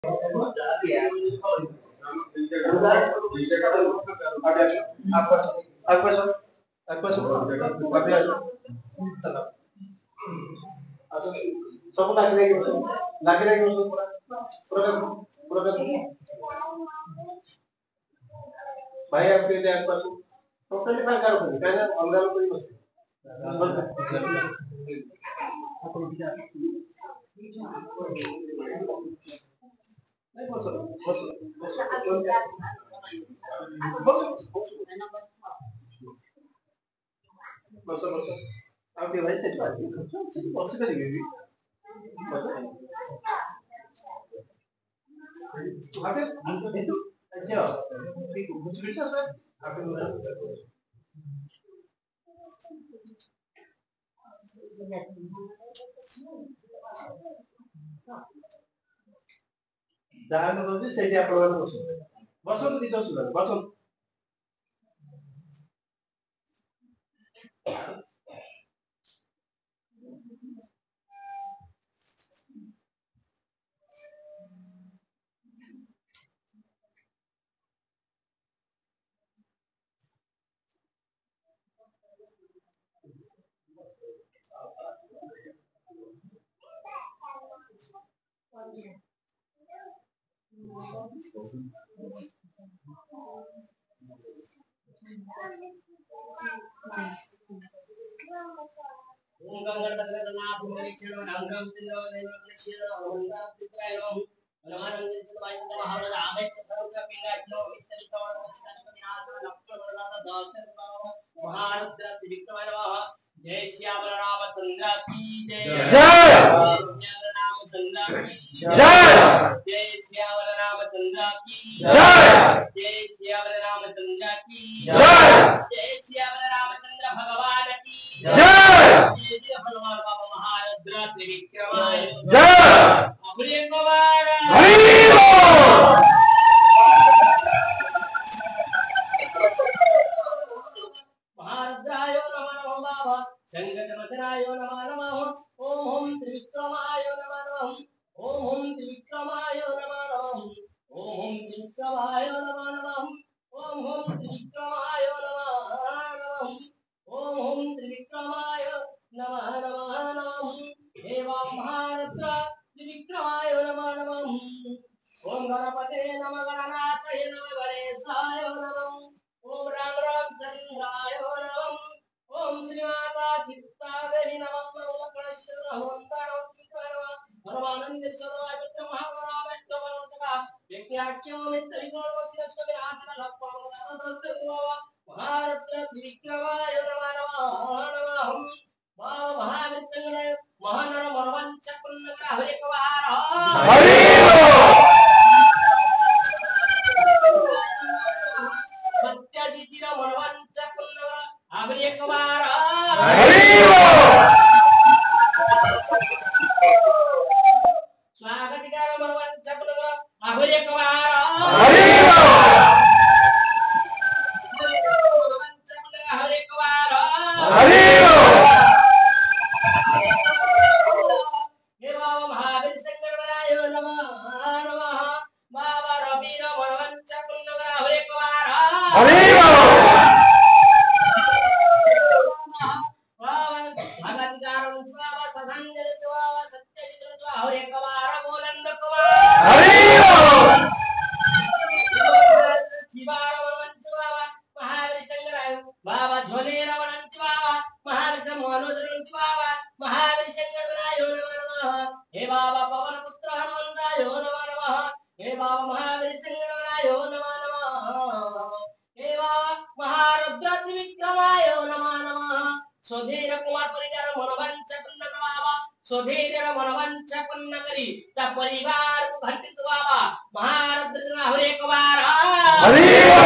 सब लागे भाई आपके लिए एक बार टोटली फायदा होगा क्या ना अंगाल कोई मत बस आप भाई चेक बस करेंगे आगे itu aja itu bisa kan aku jangan nanti saya upload bosan bosan itu sudah bosan जय श्याम रामचंद्र की जय जय रामचंद्र की जय जय श्याम रामचंद्र की जय जय श्याम रामचंद्र की जय जय श्याम रामचंद्र भगवान की जय जय हनुमान बाबा महारुद्र त्रिविक्रमाय जय अभय कुमार हरि महारुद्राय नमः बाबा संगतमतराय नमः नमः ओम त्रिविक्रमाय नमः नमः ओम त्रिविक्रमाय नमः नमः ओम त्रिविक्रमाय नमः नमः ओम त्रिविक्रमाय नमः नमः ओम त्रिविक्रमाय नमः नमः नमः एवं महारुद्र त्रिविक्रमाय नमः नमः ओम गणपते नमः गणनाथाय नमः गणेशाय नमः ओम राम राम चंद्राय नमः ओम श्रीमाता चित्तादेवी नमः नमः गणेश्वर ओंकार परमानंद सदाय पुत्र महागणावेष्ट वनसका व्यक्त्याख्यो मित्र विगुणवचिरस्व विनाशन लक्ष्मण दत्तवा महारुद्र त्रिविक्रमाय नमः नमः महाविष्णुगणे महानर मनवंच पुण्यकर हरिकवार हरि सत्यजितिर मनवंच पुण्यकर हरिकवार हरि स्वागतिकार मनवंच पुण्यकर हरिकवार हरि मनवंच पुण्यकर हरिकवार हरि स्वधीर कुमार परिवार मनवंच पुण्य बाबा स्वधीर मनवंच पुण्य करी ता परिवार को घंटित बाबा महारुद्र हरे एक बार हरि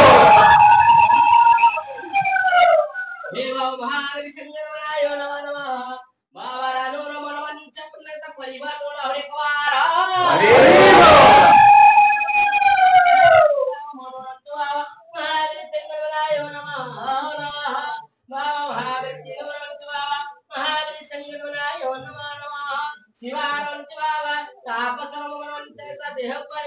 देव महावीर संगमनाय नमः नमः बाबा रानोर मनवंच पुण्य ता परिवार को हरे एक बार हरि शिवारंच बाबा तापसरमनंच देह पर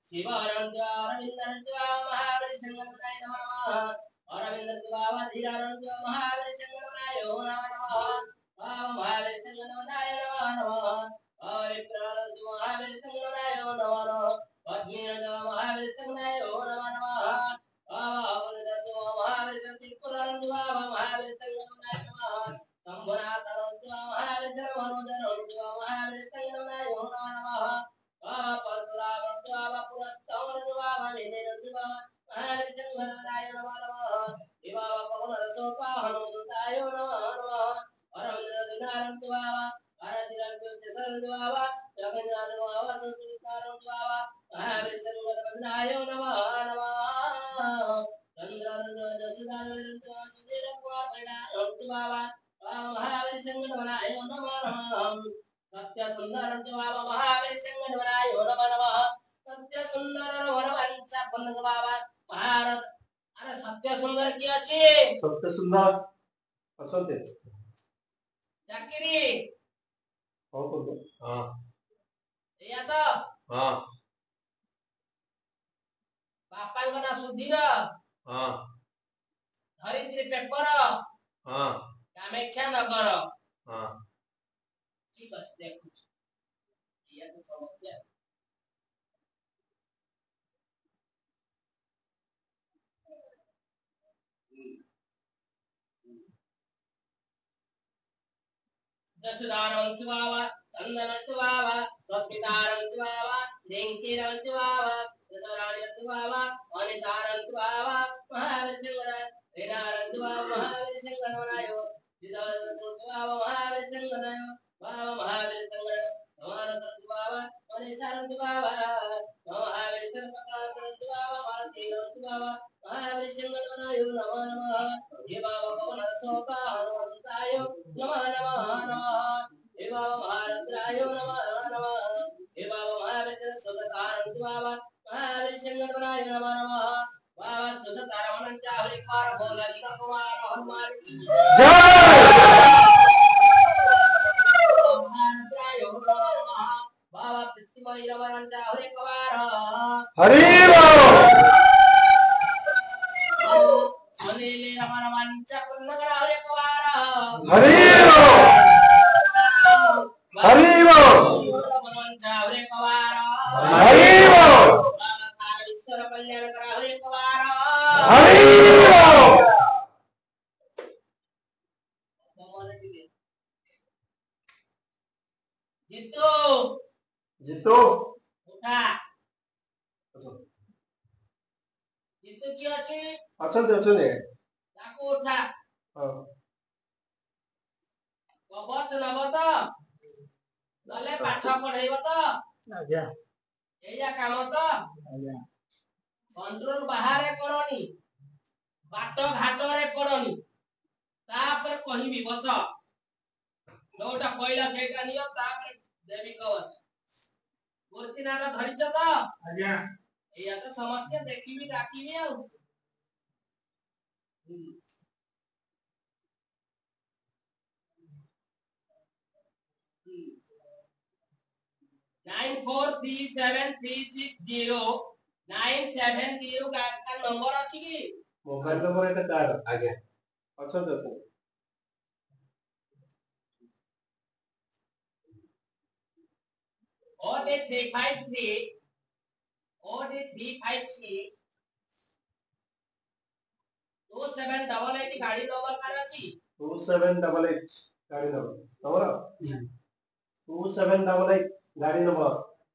शिवरंत्वा अरविंदरंत्वा महाबली संगमनाय नमः अरविंदरंत्वा धीररंत्वा महाबली संगमनाय नमः महाबली संगमनाय नमः विप्ररंत्वा महाबली संगमनाय नमः पद्मीरंत्वा महाबली संगमनाय नमः अवरंत्वा महाबली संगमनाय महाबली संगमनाय नमः संभनातरंत्वा महाबली संगमनाय महाबली संगमनाय नमः परशुरामंत्वा पुरस्तमंत्वा विजयंत्वा महाबली संगमनाय नमः दिवा पवनरसोपा हनुमंताय नमः अरविंदरंत्वा अरदिरंत्वा जगन्नाथवा सुसुतारंत्वा महाबली संगमनाय नमः चंद्ररंत्वा सुधीरंत्वा परिणारंत्वा महाबली संगमनाय नमः सत्य सुंदर बाबा महाबली संगमनाय नमः सत्य सुंदर वनवंच पन्नग बाबा भारत अरे सत्य सुंदर की अछि सत्य सुंदर असते चाकरी हो तो हां या तो हां बापा का ना सुधीर हां धरित्री पेपर हां कामेख्या नगर हां ठीक है देखो ये तो समस्या जसुदारंत्वा चंदनंत्वा स्वस्मितारंत्वा देंकीरंत्वा प्रसराणित्वा अनितारंत्वा महाबली संगमनाय महाबली संगमनाय सिद्धवंत्वा महाबली संगमनाय महाबली संगमनाय समानंत्वा अनिसारंत्वा महाबली संगमनाय मानतीरंत्वा महाबली संगमनाय नमः नमः हे बाबा पवनरसोपा हनुमंताय नमः नमः नमः हे बाबा महारुद्राय नमः नमः हे बाबा महाबली सुततारंत्वा महाबली संगमनाय नमः नमः बाबा सुततारमणंचा हरिकार बोला कुमार हनुमान की जय महारुद्राय नमः नमः बाबा पिस्तिमणि रमणंचा हरिकार हरि बोल अनिले रमणंचा पुन्नगरा हरिकार हरि बोल हरि बोल रमणंचा हरिकार हरि बोल ईश्वर कल्याण करा हरिकार हरि बोल जितो जीतो उठा जितो की अछि अछंते अछंते ताको उठा हां कबच नबत नले पाठ पढैब त आज्ञा एया काम त आज्ञा कंट्रोल बाहर करनी बाट घाट रे पड़नी तापर कहिबी बस जोटा पहिला सेटा नियो तापर देवी कवच मूर्ति नाटा धरिछ त आज्ञा एया तो समस्या देखिबी डाकिबी आ 9437360970 का नंबर अछि की मोबाइल नंबर एटा तार आज्ञा अछंते अछंते ओडी 353 2788 गाड़ी नंबर कार अछि 2788 गाड़ी नंबर तमरा 2788 गाड़ी नंबर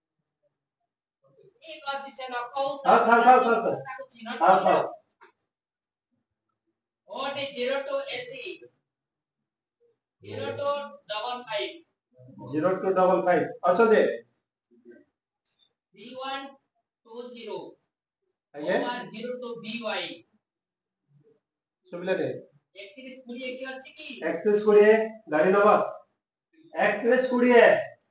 एक अछि से न कहू हां ओडी 0280 0255 0255 अच्छा दे 3120 आगे 0102 BY सुबले दे 3120 की अछि की 3120 गाड़ी नंबर 3120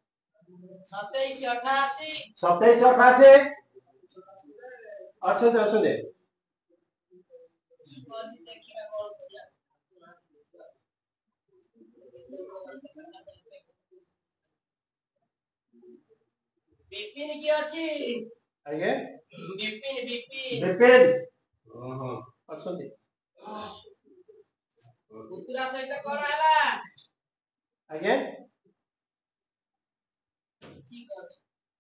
2788 अच्छा दे देखिबा कोन करिया बिपिन की अछि ଆଜ୍ଞା ବିପିନ ବିପିନ ବିପିନ ଅଛନ୍ତି ପୁତୁରା ସହିତ କଣ ହେଲା? ଆଜ୍ଞା ଠିକ ଅଛି।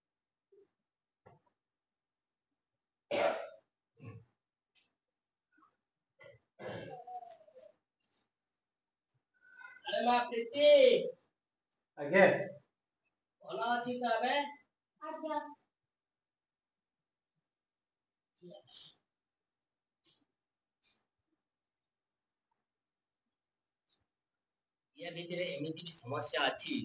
ଆରେ ମା ପ୍ରୀତି ଆଜ୍ଞା ଭଲ ଅଛି ତ ଏବେ? ଆଜ୍ଞା ଏ ଭିତରେ ଏମିତି ବି ସମସ୍ୟା ଅଛି।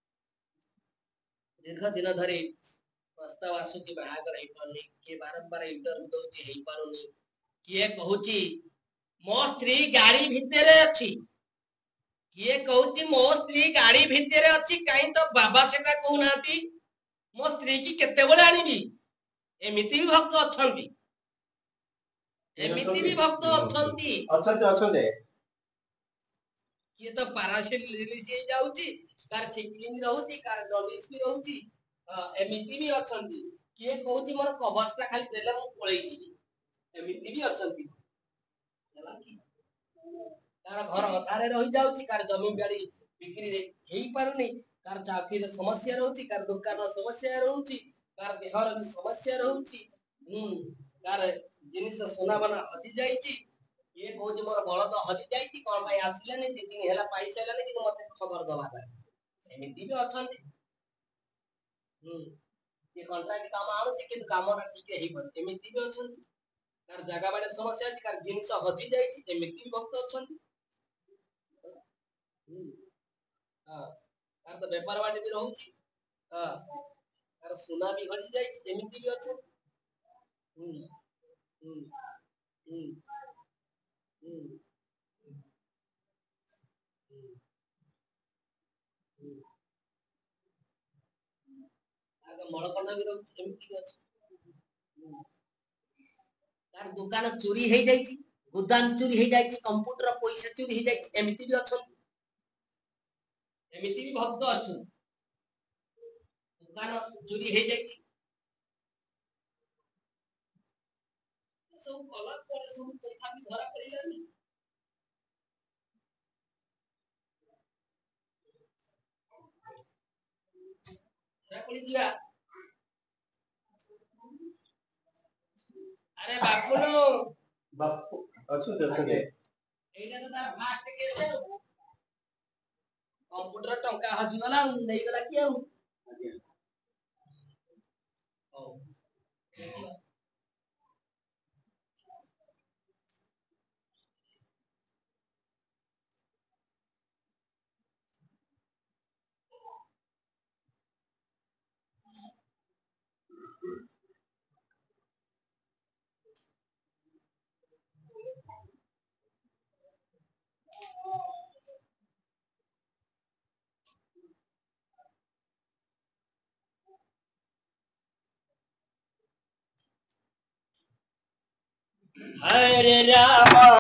ଦୀର୍ଘ ଦିନ ଧରି ପ୍ରସ୍ତାବ ଆସୁଛି ବାହାଘର ହେଇପାରୁନି, କିଏ ବାରମ୍ବାର ଇଣ୍ଟରଭ୍ୟୁ ଦଉଛି ହେଇପାରୁନି, କିଏ କହୁଛି ମୋ ସ୍ତ୍ରୀ ଗାଡି ଭିତରେ ଅଛି, କିଏ କହୁଛି ମୋ ସ୍ତ୍ରୀ ଗାଡି ଭିତରେ ଅଛି, କାହିଁ ତ ବାବା ସେଟା କହୁନାହାନ୍ତି ମୋ ସ୍ତ୍ରୀ କି କେତେବେଳେ ଆଣିବି। ଏମିତି ବି ଭକ୍ତ ଅଛନ୍ତି, ଏମିତି ବି ଭକ୍ତ ଅଛନ୍ତି। ଅଛନ୍ତି ଅଛନ୍ତି କିଏ ତ ପାରାସିଲିସ୍ ହେଇଯାଉଛି, କାର ସିକଲିଙ୍ଗ ରହୁଛି, କାର ଡଲିସ୍ ବି ରହୁଛି। ଏମିତି ବି ଅଛନ୍ତି। କିଏ କହୁଛି ମୋର କବଚଟା ଖାଲି ଦେଲେ ମୁଁ ପଳେଇଯିବି, ଏମିତି ବି ଅଛନ୍ତି। କାର ଘର ଅଧାରେ ରହିଯାଉଛି, କାର ଜମି ବାଡି ବିକ୍ରିରେ ହେଇପାରୁନି, କାର ଚାକିରିର ସମସ୍ୟା ରହୁଛି, କାର ଦୋକାନ ସମସ୍ୟା ରହୁଛି, କାର ଦେହର ବି ସମସ୍ୟା ରହୁଛି, କାର ଜିନିଷ ସୁନାବନା ହଜି ଯାଇଛି। କିଏ କହୁଛି ମୋର ବଳଦ ହଜି ଯାଇଛି, କଣ ପାଇଁ ଆସିଲାନି, 2 ଦିନ ହେଲା ପାଇସାରିଲାନି କିନ୍ତୁ ମତେ ଖବର ଦବା ପାଇଁ। ଏମିତି ବି ଅଛନ୍ତି। କିଏ କଣ୍ଟ୍ରାକ୍ଟ କାମ ଆଣୁଛି କିନ୍ତୁ କାମଟା ଠିକ ହେଇପାରୁନି, ଏମିତି ବି ଅଛନ୍ତି। କାର ଜାଗା ବାଡି ସମସ୍ୟା ଅଛି, କାର ଜିନିଷ ହଜି ଯାଇଛି, ଏମିତି ବି ଭକ୍ତ ଅଛନ୍ତି। କାର ତ ବେପାର ବାଣିଜ୍ୟ ରହୁଛି, କାର ସୁନା ବି ହଜି ଯାଇଛି, ଏମିତି ବି ଅଛନ୍ତି। ମଳକଣ୍ଟା ବି ରହୁଛି, ଏମିତି ବି ଅଛି। ତାର ଦୋକାନ ଚୋରି ହେଇଯାଇଛି, ଗୋଦାମ ଚୋରି ହେଇଯାଇଛି, କମ୍ପ୍ୟୁଟର ପଇସା ଚୋରି ହେଇଯାଇଛି, ଏମିତି ବି ଅଛନ୍ତି। ଏମିତି ବି ଭକ୍ତ ଅଛନ୍ତି, ଦୋକାନ ଚୋରି ହେଇଯାଇଛି। ସବୁ କଲା ପରେ ସବୁ କଥା ବି ଧରା ପଡିଲାନି। ଧରା ପଡିଯିବା। ଆରେ ବାପୁନୁ ବାପୁ ଅଛନ୍ତି ଅଛନ୍ତି ଏଇଟା ତ ତାର ଫାଷ୍ଟ କେସ୍ ଆଉ। କମ୍ପ୍ୟୁଟର ଟଙ୍କା ହଜିଗଲା ଆଉ ନେଇଗଲା କି ଆଉ। ହଉ हरे राम